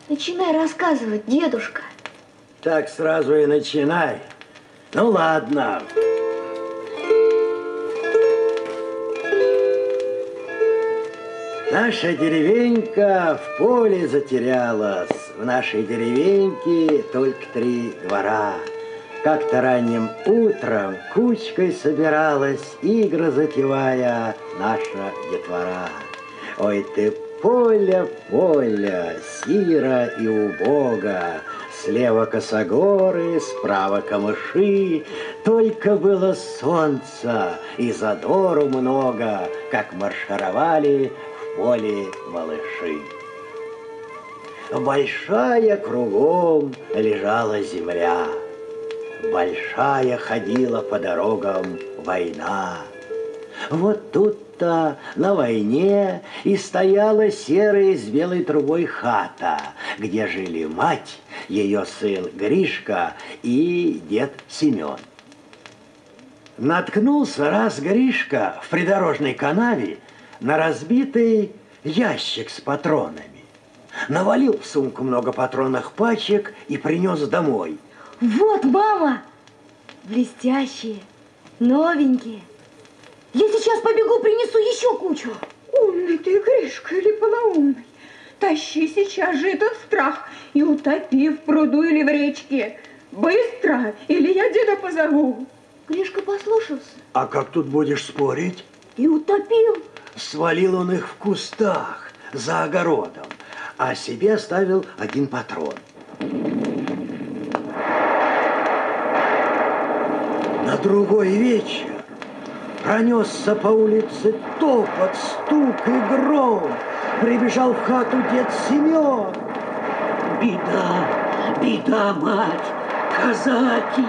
Начинай рассказывать, дедушка. Так сразу и начинай. Ну ладно. Наша деревенька в поле затерялась. В нашей деревеньке только 3 двора. Как-то ранним утром кучкой собиралась, игры затевая, наша детвора. Ой ты, поле, поле, сиро и убого, слева косогоры, справа камыши. Только было солнца и задору много, как маршировали в поле малыши. Большая кругом лежала земля, большая ходила по дорогам война. Вот тут-то на войне и стояла серая с белой трубой хата, где жили мать, ее сын Гришка и дед Семен. Наткнулся раз Гришка в придорожной канаве на разбитый ящик с патронами. Навалил в сумку много патронных пачек и принес домой. Вот, мама! Блестящие, новенькие. Я сейчас побегу, принесу еще кучу. Умный ты, Гришка, или полоумный. Тащи сейчас же этот страх и утопи в пруду или в речке. Быстро, или я деда позову. Гришка послушался. А как тут будешь спорить? И утопил. Свалил он их в кустах за огородом, а себе оставил 1 патрон. На другой вечер пронесся по улице топот, стук и гром. Прибежал в хату дед Семен. Беда, беда, мать, казаки!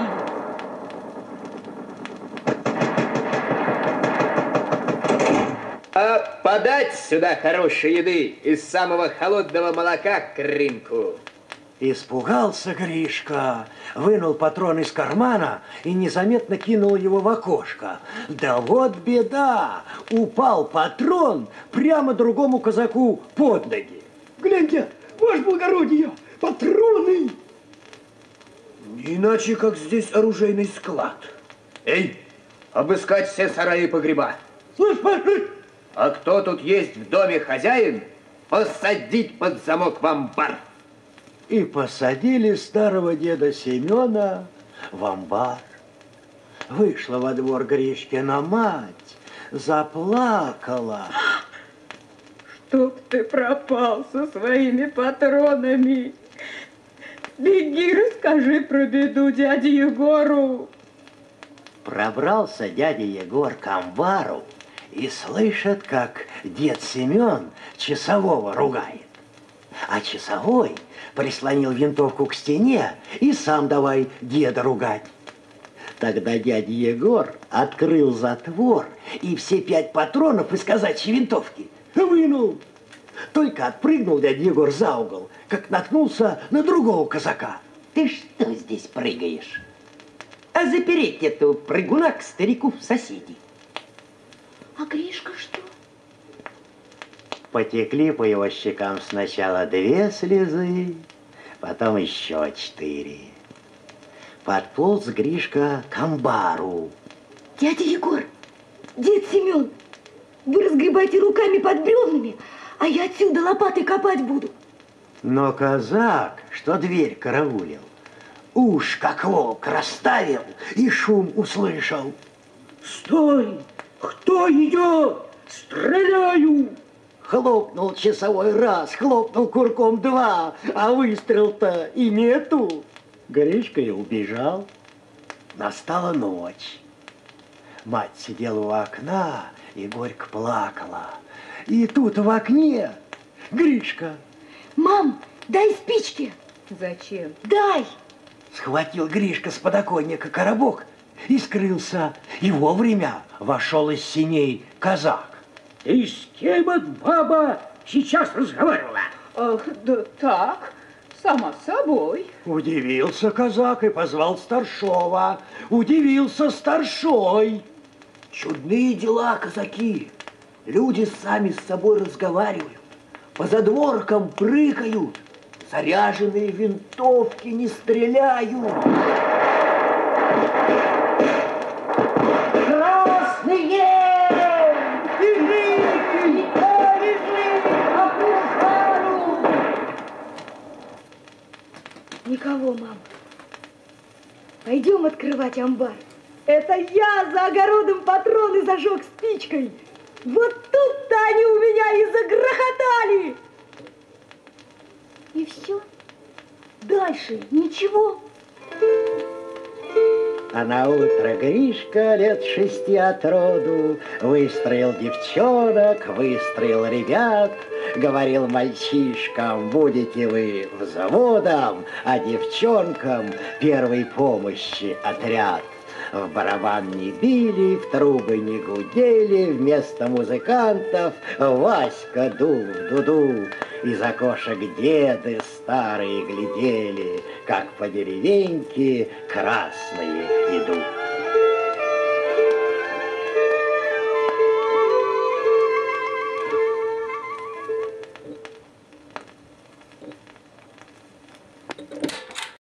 А подать сюда хорошей еды из самого холодного молока к рынку. Испугался Гришка, вынул патрон из кармана и незаметно кинул его в окошко. Да вот беда! Упал патрон прямо другому казаку под ноги. Гляньте, ваше благородие, патроны! Не иначе, как здесь оружейный склад. Эй, обыскать все сараи и погреба. Слышь, А кто тут есть в доме хозяин, посадить под замок в амбар. И посадили старого деда Семена в амбар. Вышла во двор Гришкина мать, заплакала. Чтоб ты пропал со своими патронами. Беги, расскажи про беду дяде Егору. Пробрался дядя Егор к амбару и слышит, как дед Семен часового ругает. А часовой прислонил винтовку к стене и сам давай деда ругать. Тогда дядя Егор открыл затвор и все 5 патронов из казачьей винтовки вынул. Только отпрыгнул дядя Егор за угол, как наткнулся на другого казака. Ты что здесь прыгаешь? А запереть эту прыгуна к старику в соседи. А Гришка что? Потекли по его щекам сначала 2 слезы, потом еще 4. Подполз Гришка к амбару. Дядя Егор, дед Семен, вы разгребайте руками под бревнами, а я отсюда лопатой копать буду. Но казак, что дверь караулил, уж как волк расставил и шум услышал. Стой! Кто идет? Стреляю! Хлопнул часовой раз, хлопнул курком 2, а выстрел-то и нету. Гришка и убежал. Настала ночь. Мать сидела у окна и горько плакала. И тут в окне Гришка. Мам, дай спички. Зачем? Дай. Схватил Гришка с подоконника коробок и скрылся. И вовремя вошел из синей казак. И с кем от баба сейчас разговаривала? Ах, да так, само собой. Удивился казак и позвал старшова. Удивился старшой. Чудные дела, казаки. Люди сами с собой разговаривают, по задворкам прыгают. Заряженные винтовки не стреляют. Красные! Бежите! Бежите! Окружаю! Никого, мам. Пойдем открывать амбар. Это я за огородом патроны зажег спичкой. Вот тут-то они у меня и загрохотали. И все. Дальше ничего. А на утро Гришка лет 6 от роду выстроил девчонок, выстроил ребят. Говорил мальчишкам: будете вы взводом, а девчонкам первой помощи отряд. В барабан не били, в трубы не гудели, вместо музыкантов Васька дул в дуду. Из окошек деды старые глядели, как по деревеньке красные идут.